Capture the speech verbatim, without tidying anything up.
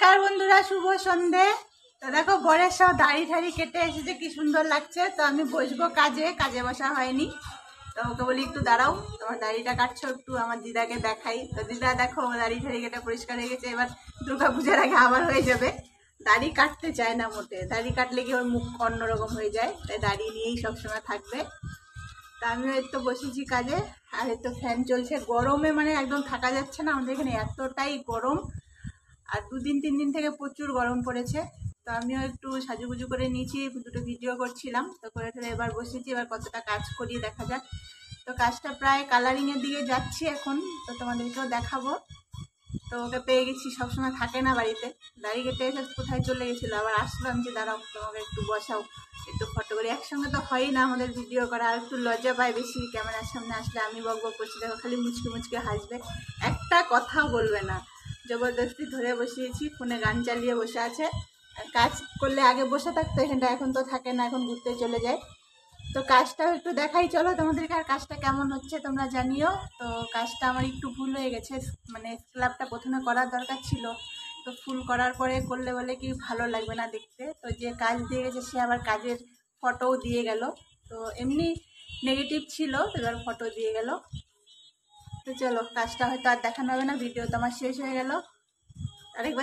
নমস্কার বন্ধুরা, শুভ সন্ধে। তো দেখো বরের সব দাড়ি ঠাড়ি কেটে এসেছে, কি সুন্দর লাগছে। তো আমি বসবো কাজে, কাজে বসা হয়নি। তো ওকে বলি একটু দাঁড়াও, তোমার দাড়িটা কাটছো, একটু আমার দিদাকে দেখাই। তো দিদা দেখো দাড়ি ঠাড়ি কেটে পরিষ্কার হয়ে গেছে। এবার দুর্গা পূজার আগে আবার হয়ে যাবে। দাড়ি কাটতে চায় না মোটে, দাড়ি কাটলে কি ওর মুখ অন্যরকম হয়ে যায়, তাই দাড়ি নিয়েই সবসময় থাকবে। তা আমিও একটু বসেছি কাজে। আর একটু ফ্যান চলছে, গরমে মানে একদম থাকা যাচ্ছে না। আমাদের এখানে এতটাই গরম, আর দুদিন তিন দিন থেকে প্রচুর গরম পড়েছে। তো আমিও একটু সাজুগুজু করে নিয়েছি, দুটো ভিডিও করছিলাম। তো করে ফেলে এবার বসেছি, এবার কতটা কাজ করি দেখা যাক। তো কাজটা প্রায় কালারিংয়ের দিকে যাচ্ছি এখন, তো তোমাদেরকেও দেখাবো। তো ওকে পেয়ে গেছি, সবসময় থাকে না বাড়িতে। দাড়ি কেটে এসে কোথায় চলে গেছিলো, আবার আসলাম যে দাঁড়াও তোমাকে একটু বসাও, একটু ফটো করি। একসঙ্গে তো হয়ই না আমাদের ভিডিও করা, আর একটু লজ্জা পায় বেশি। ক্যামেরার সামনে আসলে আমি বক বক করছি, দেখো খালি মুচকে মুচকে হাসবে, একটা কথাও বলবে না। জবরদস্তি ধরে বসিয়েছি, ফোনে গান চালিয়ে বসে আছে। কাজ করলে আগে বসে থাকতো এখানটা, এখন তো থাকে না, এখন ঘুরতে চলে যায়। তো কাজটাও একটু দেখাই চলো তোমাদেরকে, আর কাজটা কেমন হচ্ছে তোমরা জানিও। তো কাজটা আমার একটু ভুল হয়ে গেছে, মানে স্ক্ল্যাপটা প্রথমে করার দরকার ছিল। তো ফুল করার পরে করলে বলে কি ভালো লাগবে না দেখতে। তো যে কাজ দিয়ে গেছে সে আবার কাজের ফটোও দিয়ে গেল। তো এমনি নেগেটিভ ছিল, এবার ফটো দিয়ে গেল। তো চলো, কাজটা হয়তো আর দেখানো হবে না, ভিডিও তো আমার শেষ হয়ে গেল। আরেকবার